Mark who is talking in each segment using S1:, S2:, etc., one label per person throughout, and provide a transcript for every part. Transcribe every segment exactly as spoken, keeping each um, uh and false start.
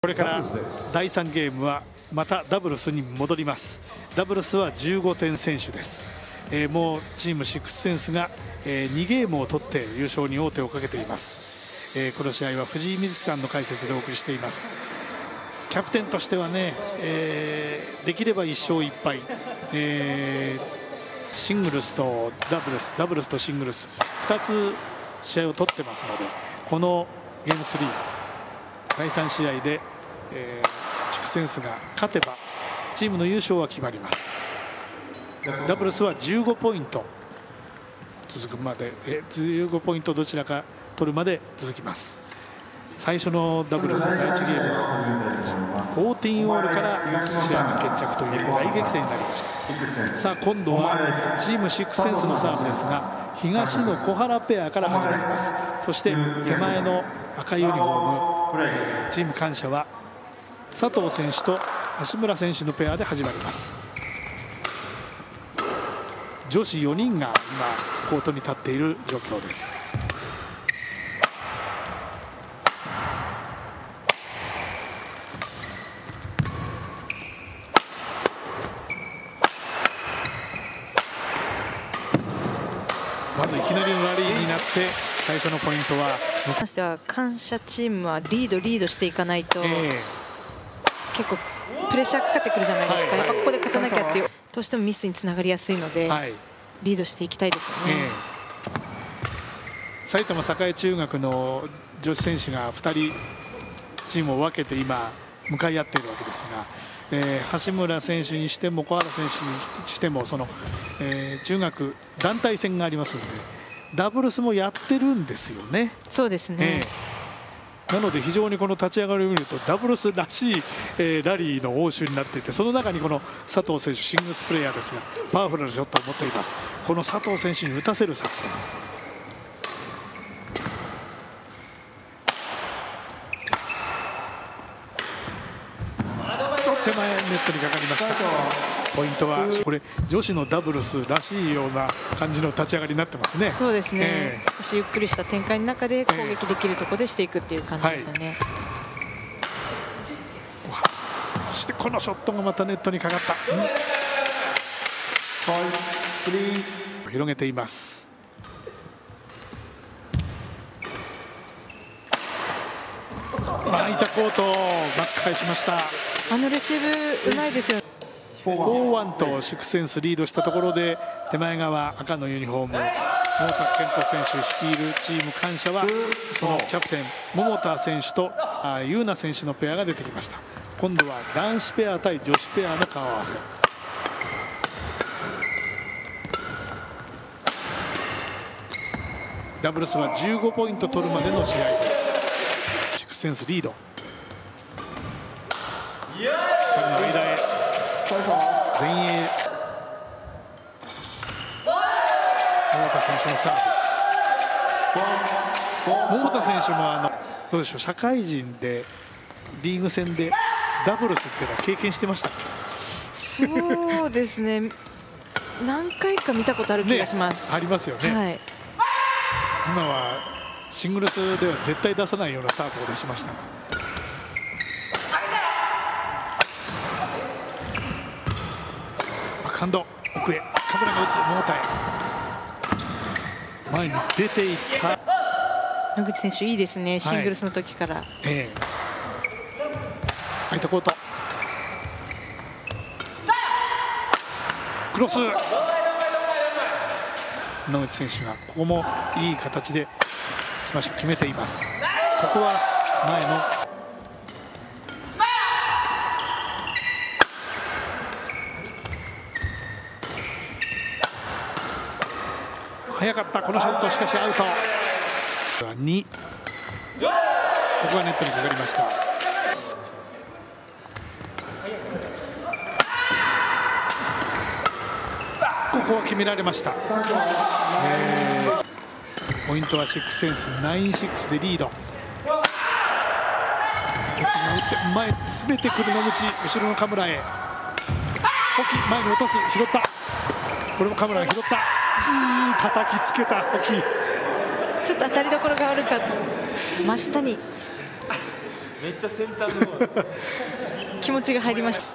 S1: これからだいさんゲームはまたダブルスに戻ります。ダブルスはじゅうごてん先取です。えー、もうチームシックスセンスが、えー、にゲームを取って優勝に王手をかけています。えー、この試合は藤井瑞希さんの解説でお送りしています。キャプテンとしてはね、えー、できればいっ勝いっ敗、えー、シングルスとダブルスダブルスとシングルスふたつ試合を取ってますので、このゲームスリーだいさん試合で、えー、シックスセンスが勝てばチームの優勝は決まります。ダブルスはじゅうごポイント続くまで、えー、じゅうごポイントどちらか取るまで続きます。最初のダブルスだいいちゲームはフォーティーンオールから試合が決着という大激戦になりました。さあ今度はチームシックスセンスのサーブですが、東野小原ペアから始まります。そして手前の赤いユニフォーム、えー、チーム感謝は佐藤選手と橋村選手のペアで始まります。女子よにんが今コートに立っている状況です。まずいきなりのラリーになって最初のポイントは
S2: ましては感謝チームはリードリードしていかないと、えー、結構プレッシャーかかってくるじゃないですか、はい、やっぱここで勝たなきゃっていうどうしてもミスにつながりやすいので、はい、リードしていきたいですよね。
S1: えー、埼玉栄中学の女子選手がふたりチームを分けて今向かい合っているわけですが、えー、橋村選手にしても小原選手にしてもその、えー、中学団体戦がありますのでダブルスもやってるんですよね。
S2: そうですね、
S1: えー、なので非常にこの立ち上がりを見るとダブルスらしい、えー、ラリーの応酬になっていて、その中にこの佐藤選手シングルスプレーヤーですがパワフルなショットを持っています。この佐藤選手に打たせる作戦、手前ネットにかかりました。ポイントはこれ女子のダブルスらしいような感じの立ち上がりになってますね。
S2: そうですね、えー、少しゆっくりした展開の中で攻撃できるところでしていくっていう感じですよね。
S1: はい、そしてこのショットがまたネットにかかった、うん、広げています。空いたコートをバック返しました。
S2: あのレシーブうまいですよ。
S1: フォーワンとシックスセンスリードしたところで手前側赤のユニフォーム桃田健人選手率いるチーム感謝はそのキャプテン桃田選手と優奈選手のペアが出てきました。今度は男子ペア対女子ペアの顔合わせ。ダブルスはじゅうごポイント取るまでの試合です。シックスセンスリード、ふたりの間へ前衛桃田選手のサーブ。桃田選手もあのどうでしょう、社会人でリーグ戦でダブルスっていうのは経験してましたっ
S2: け？そうですね、何回か見たことある気がします。
S1: ね、ありますよね、はい、今はシングルスでは絶対出さないようなサーブを出しましたが、バックハンド奥へカメラが打つ桃田へ前に出ていった
S2: 野口選手いいですね、シングルスの時から、はい、
S1: ええ、空いたコートクロス、野口選手がここもいい形でスマッシュを決めています。ここは前の早かったこのショット、しかしアウトに、ここはネットにかかりました。ここは決められました。えーポイントはシックスセンスナインシックスでリード。前詰めてくる野口、後ろのカムラへホキ前に落とす、拾った、これもカムラが拾った、うん、叩きつけたホキ、
S2: ちょっと当たりどころがあるかと真下に
S3: めっちゃ先端の方
S2: 気持ちが入りました。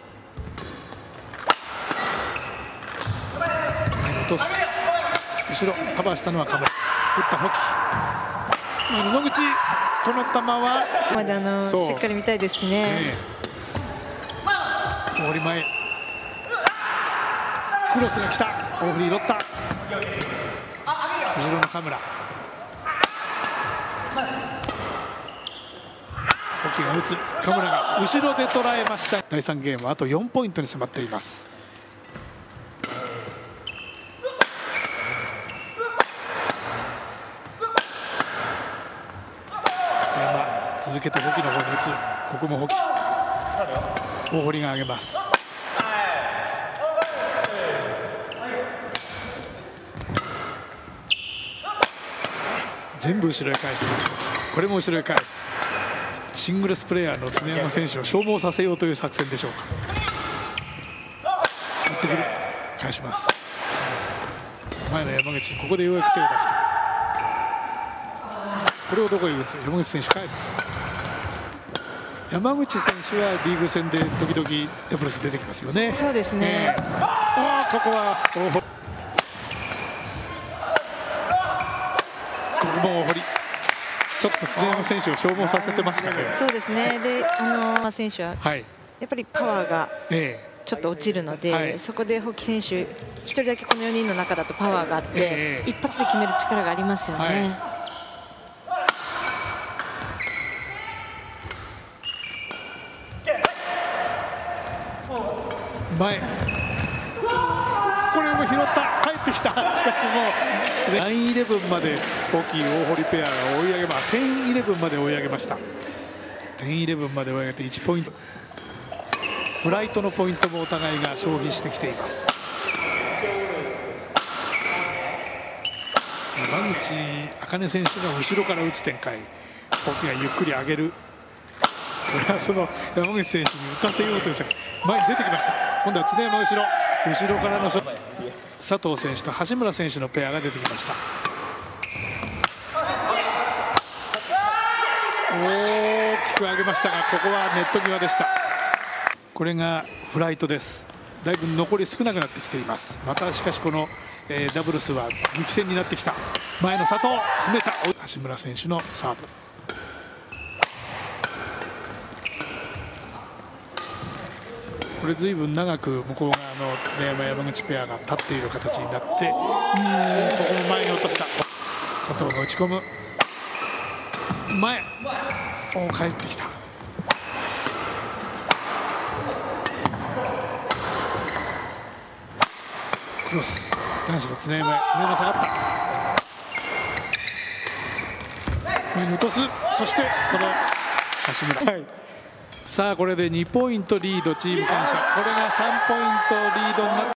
S1: 落とす、後ろカバーしたのはカムラ、打ったホキ、前の野口、この球は
S2: まであのしっかり見たいですね。ね
S1: 大堀前、クロスが来た、大堀拾った、後ろのカムラ、ホキが打つ、カムラが後ろで捉えました。だいさんゲームあとよんポイントに迫っています。続けてホキの方に打つ、ここもホキ、大堀が上げます。全部後ろへ返してます。これも後ろへ返す。シングルスプレーヤーの常山選手を消耗させようという作戦でしょうか。打ってくる、返します。前の山口、ここでようやく手を出した。これをどこへ打つ、山口選手返す。山口選手はリーグ戦で時々ダブルス出てきますよね。
S2: そうですね。
S1: ああ、ここは大堀、ここも大堀、ちょっと常山選手を消耗させてますかね。
S2: そうですね。で、あの選手はやっぱりパワーがちょっと落ちるので、はい、そこで保木選手一人だけこのよにんの中だとパワーがあって、えー、一発で決める力がありますよね。はい、
S1: 前、これも拾った、帰ってきた、しかしもうナインイレブンまで大きい大堀ペアが追い上げます。テンイレブンまで追い上げました。テンイレブンまで追い上げていちポイント、フライトのポイントもお互いが消費してきています。山口茜選手が後ろから打つ展開、大きがゆっくり上げる。これはその山口選手に打たせようという前に出てきました。今度は常山後ろ、後ろからの佐藤選手と橋村選手のペアが出てきました。大きく上げましたが、ここはネット際でした。これがフライトです。だいぶ残り少なくなってきています。またしかしこの、えー、ダブルスは激戦になってきた。前の佐藤詰めた、橋村選手のサーブ。これずいぶん長く向こう側の常山山口ペアが立っている形になって、うん、ここも前に落とした。佐藤が打ち込む、前お帰ってきた。クロス、男子の常山、常山下がった、前に落とす。そしてこの橋村、はい、さあこれでにポイントリードチーム感謝、これがさんポイントリードになって